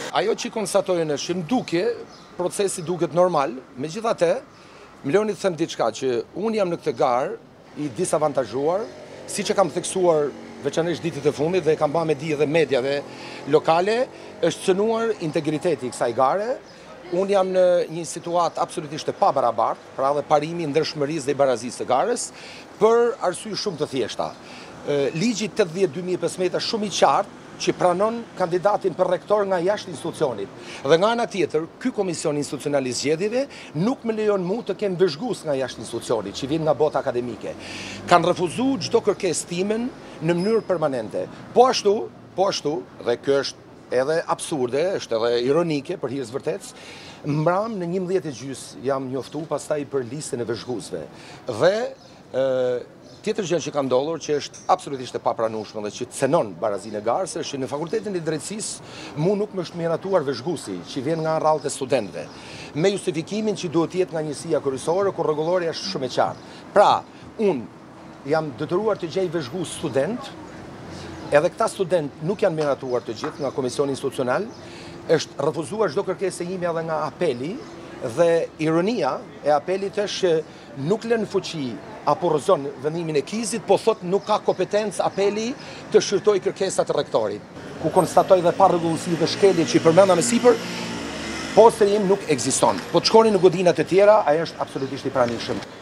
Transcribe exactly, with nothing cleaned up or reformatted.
Ajo që konstatojnë është që në duke, procesi duket normal, megjithatë, më lejoni të them diçka që unë jam në këtë garë i disavantazhuar, siç e kam theksuar veçanërisht ditët e fundit dhe e kam bërë me di edhe mediave lokale, është cënuar integriteti i kësaj gare. Unë jam në një situatë absolutisht e pabarabartë, pra dhe parimi i ndershmërisë dhe i barazisë së garës, për arsye shumë të thjeshta. Ligji tetëdhjetë dy mijë e pesëmbëdhjetë është shumë i qartë që pranon kandidatin për rektor nga jashtë institucionit. Dhe nga ana tjetër, ky komision institucional i zgjedhjeve nuk më lejon mu të kem vëzhgues nga jashtë institucionit, që vjen nga bota akademike. Kanë refuzuar çdo kërkesë timen në mënyrë permanente. Po ashtu, po ashtu, dhe kjo është edhe absurde, është edhe ironike për hir të vërtetës, mbram në njëmbëdhjetë e gjys jam njoftu pastaj për listën e vëzhguesve. Dhe ë tjetër gjë që ka ndodhur, që është absolutisht e papranueshme dhe që cënon barazinë e garës, është që në Fakultetin e Drejtësisë mu nuk më është miratuar vëzhguesi, që vjen nga rrallët e studentëve, me justifikimin që duhet të jetë nga njësia kryesore, ku rregulloria është shumë e qartë. Pra, unë jam detyruar të gjej vëzhgues student, edhe këta student nuk janë miratuar të gjithë nga Komisioni Institucional, është refuzuar çdo kërkesë ime edhe nga apeli, dhe ironia e apelit është që nuk lën fuqi apo rrëzon vendimin e kizit, po thot nuk ka kompetencë apeli të shqyrtoj kërkesat e rektorit. Ku konstatoj dhe pa rregullsi dhe shkelje që i përmenda me sipër, posteri im nuk ekziston. Po të shkoni në godinat e tjera, ai është absolutisht i pranishëm.